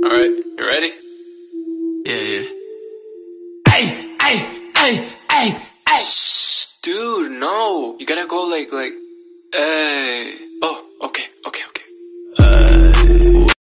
Alright, you ready? Yeah. Hey! Shh, dude, no. You gotta go like, hey.